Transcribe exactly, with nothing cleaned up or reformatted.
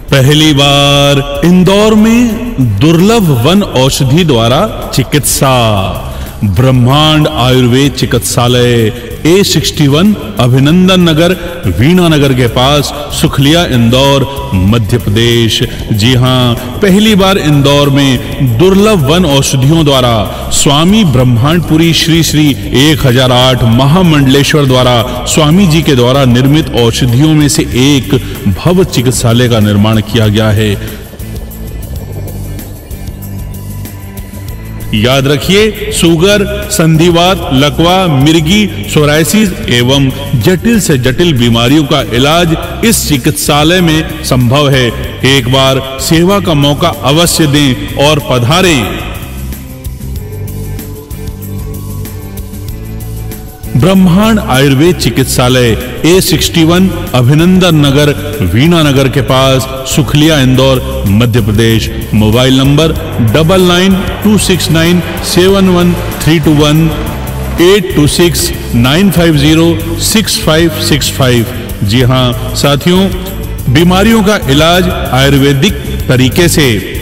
पहली बार इंदौर में दुर्लभ वन औषधि द्वारा चिकित्सा। ब्रह्मांड आयुर्वेद चिकित्सालय ए सिक्सटी वन अभिनंदन नगर वीणा नगर के पास सुखलिया इंदौर मध्य प्रदेश। जी हां, पहली बार इंदौर में दुर्लभ वन औषधियों द्वारा स्वामी ब्रह्मांडपुरी श्री श्री एक हज़ार आठ महामंडलेश्वर द्वारा स्वामी जी के द्वारा निर्मित औषधियों में से एक भव्य चिकित्सालय का निर्माण किया गया है। याद रखिए, शुगर, संधिवात, लकवा, मिर्गी, सोरायसिस एवं जटिल से जटिल बीमारियों का इलाज इस चिकित्सालय में संभव है। एक बार सेवा का मौका अवश्य दें और पधारें। ब्रह्मांड आयुर्वेद चिकित्सालय ए सिक्सटी वन अभिनंदन नगर वीणा नगर के पास Sukhliya Indore Madhya Pradesh. Mobile number double nine two six nine seven one three two one eight two six nine five zero six five six five. जी हां साथियों, बीमारियों का इलाज आयुर्वेदिक तरीके से